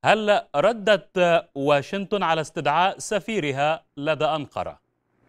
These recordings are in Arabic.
هل ردت واشنطن على استدعاء سفيرها لدى أنقرة؟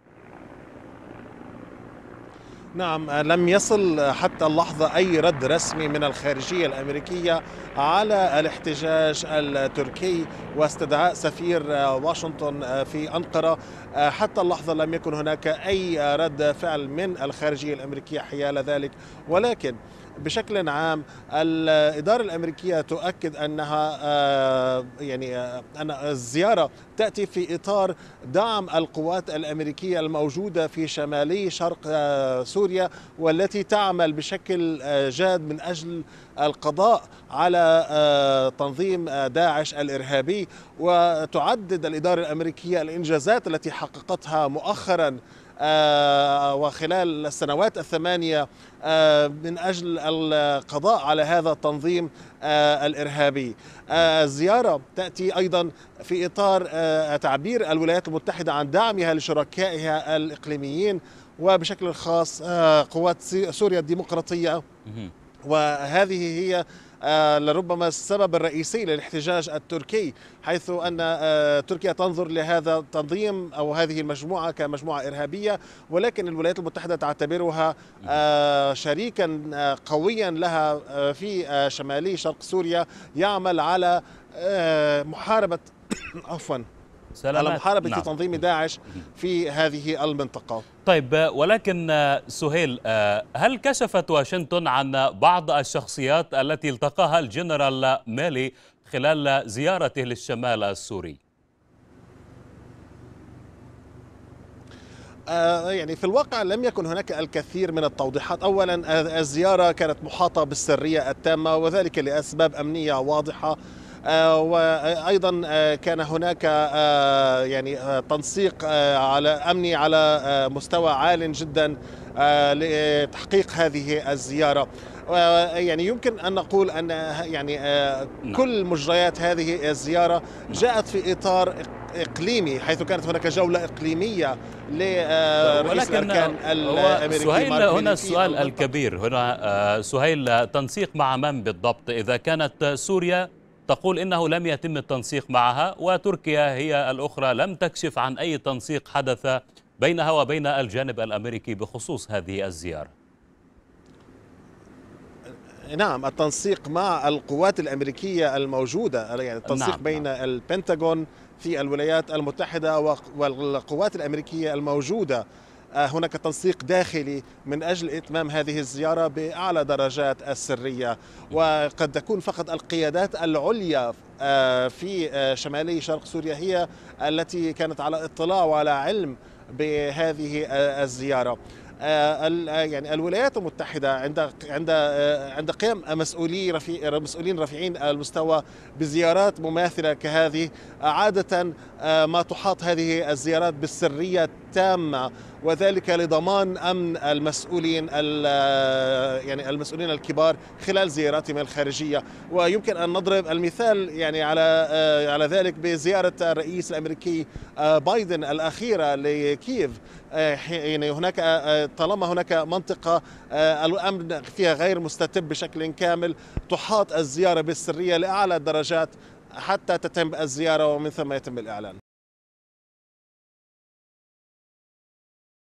نعم، لم يصل حتى اللحظة أي رد رسمي من الخارجية الأمريكية على الاحتجاج التركي واستدعاء سفير واشنطن في أنقرة. حتى اللحظة لم يكن هناك أي رد فعل من الخارجية الأمريكية حيال ذلك، ولكن بشكل عام الإدارة الأمريكية تؤكد أنها أن الزيارة تأتي في إطار دعم القوات الأمريكية الموجودة في شمالي شرق سوريا، والتي تعمل بشكل جاد من أجل القضاء على تنظيم داعش الإرهابي. وتعدد الإدارة الأمريكية الإنجازات التي حققتها مؤخرا وخلال السنوات الثمانية من أجل القضاء على هذا التنظيم الإرهابي. الزيارة تأتي أيضا في إطار تعبير الولايات المتحدة عن دعمها لشركائها الإقليميين وبشكل خاص قوات سوريا الديمقراطية. وهذه هي لربما السبب الرئيسي للاحتجاج التركي، حيث أن تركيا تنظر لهذا التنظيم أو هذه المجموعة كمجموعة إرهابية، ولكن الولايات المتحدة تعتبرها شريكا قويا لها في شمالي شرق سوريا، يعمل على محاربة عفوا على سلامات. محاربة نعم. تنظيم داعش في هذه المنطقة. طيب، ولكن سهيل، هل كشفت واشنطن عن بعض الشخصيات التي التقاها الجنرال مالي خلال زيارته للشمال السوري؟ يعني في الواقع لم يكن هناك الكثير من التوضيحات. أولا الزيارة كانت محاطة بالسرية التامة، وذلك لأسباب أمنية واضحة. وأيضا كان هناك تنسيق على أمني على مستوى عال جدا لتحقيق هذه الزيارة. يعني يمكن أن نقول أن كل مجريات هذه الزيارة جاءت في إطار إقليمي، حيث كانت هناك جولة إقليمية لرئيس الأركان الأمريكي سهيل، مارك هنا ميلي في السؤال المنطقة. الكبير هنا سهيل، تنسيق مع من بالضبط؟ إذا كانت سوريا تقول إنه لم يتم التنسيق معها، وتركيا هي الأخرى لم تكشف عن أي تنسيق حدث بينها وبين الجانب الأمريكي بخصوص هذه الزيارة. نعم، التنسيق مع القوات الأمريكية الموجودة، يعني التنسيق نعم، بين البنتاغون في الولايات المتحدة والقوات الأمريكية الموجودة. هناك تنسيق داخلي من أجل إتمام هذه الزيارة بأعلى درجات السرية، وقد تكون فقط القيادات العليا في شمالي شرق سوريا هي التي كانت على اطلاع وعلى علم بهذه الزيارة. يعني الولايات المتحدة عند قيام مسؤولين رفيعين المستوى بزيارات مماثلة كهذه، عادة ما تحاط هذه الزيارات بالسرية التامة، وذلك لضمان أمن المسؤولين الكبار خلال زياراتهم الخارجية. ويمكن أن نضرب المثال على ذلك بزيارة الرئيس الأمريكي بايدن الأخيرة لكييف. طالما هناك منطقة الأمن فيها غير مستتب بشكل كامل، تحاط الزيارة بالسرية لأعلى الدرجات حتى تتم الزيارة ومن ثم يتم الإعلان.